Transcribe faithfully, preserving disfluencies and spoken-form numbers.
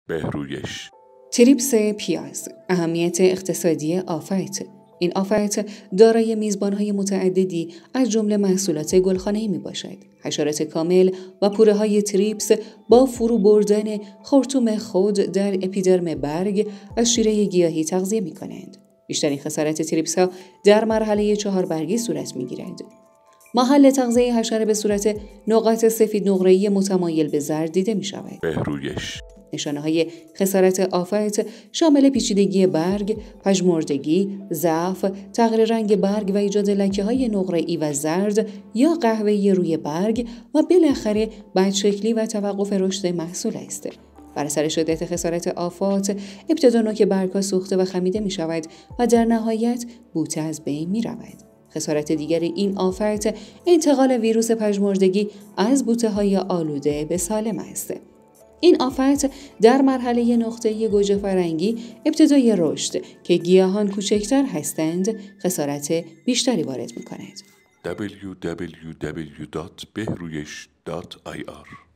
بهرویش. تریپس پیاز، اهمیت اقتصادی آفت. این آفت دارای میزبان‌های متعددی از جمله محصولات گلخانه‌ای میباشد. حشرات کامل و پوره‌های تریپس با فرو بردن خرطوم خود در اپیدرم برگ از شیره گیاهی تغذیه می‌کنند. بیشترین خسارت تریپس‌ها در مرحله چهار برگی صورت می‌گیرد. محل تغذیه حشره به صورت نقاط سفید نقره‌ای متمایل به زرد دیده می‌شود. بهرویش. نشانه‌های خسارت آفت شامل پیچیدگی برگ، پژمردگی، ضعف، تغییر رنگ برگ و ایجاد لکه‌های نقره‌ای و زرد یا قهوه‌ای روی برگ و بالاخره بدشکلی و توقف رشد محصول است. بر اثر شدت خسارت آفات، ابتدا نوک برگ‌ها سوخته و خمیده می‌شود و در نهایت بوته از بین می‌رود. خسارت دیگر این آفت انتقال ویروس پژمردگی از بوته‌های آلوده به سالم است. این آفت در مرحله نقطه‌ای گوجه فرنگی ابتدای رشد که گیاهان کوچکتر هستند خسارت بیشتری وارد می‌کند. دبلیو دبلیو دبلیو دات بهرویش دات آی آر